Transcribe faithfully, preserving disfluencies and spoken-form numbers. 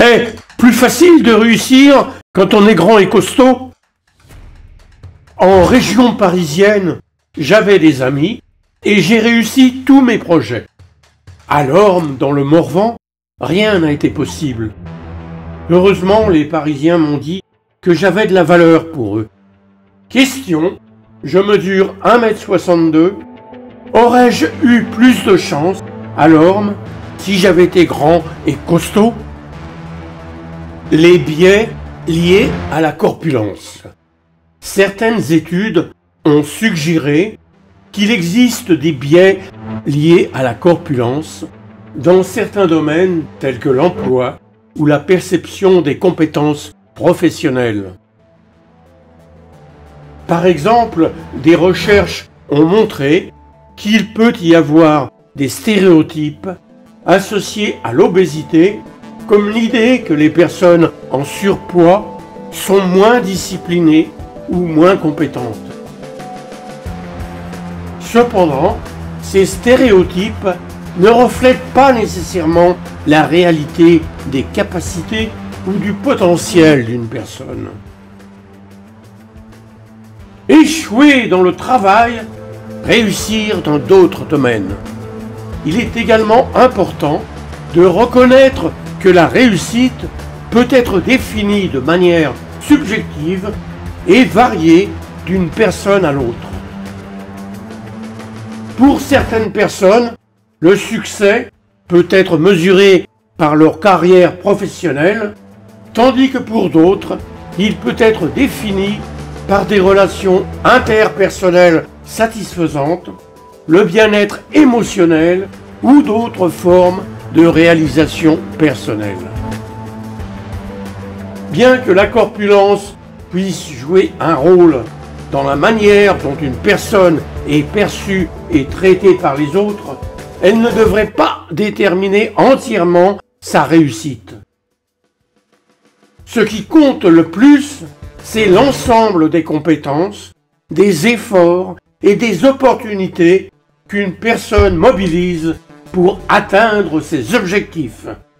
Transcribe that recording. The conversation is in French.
Eh, plus facile de réussir quand on est grand et costaud. En région parisienne, j'avais des amis et j'ai réussi tous mes projets. À Lorme, dans le Morvan, rien n'a été possible. Heureusement, les Parisiens m'ont dit que j'avais de la valeur pour eux. Question, je mesure un mètre soixante-deux. Aurais-je eu plus de chance à Lorme si j'avais été grand et costaud? Les biais liés à la corpulence. Certaines études ont suggéré qu'il existe des biais liés à la corpulence dans certains domaines tels que l'emploi ou la perception des compétences professionnelles. Par exemple, des recherches ont montré qu'il peut y avoir des stéréotypes associés à l'obésité, comme l'idée que les personnes en surpoids sont moins disciplinées ou moins compétentes. Cependant, ces stéréotypes ne reflètent pas nécessairement la réalité des capacités ou du potentiel d'une personne. Échouer dans le travail, réussir dans d'autres domaines. Il est également important de reconnaître que la réussite peut être définie de manière subjective et varier d'une personne à l'autre. Pour certaines personnes, le succès peut être mesuré par leur carrière professionnelle, tandis que pour d'autres, il peut être défini par des relations interpersonnelles satisfaisantes, le bien-être émotionnel ou d'autres formes de réalisation personnelle. Bien que la corpulence puisse jouer un rôle dans la manière dont une personne est perçue et traitée par les autres, elle ne devrait pas déterminer entièrement sa réussite. Ce qui compte le plus, c'est l'ensemble des compétences, des efforts et des opportunités qu'une personne mobilise pour atteindre ses objectifs.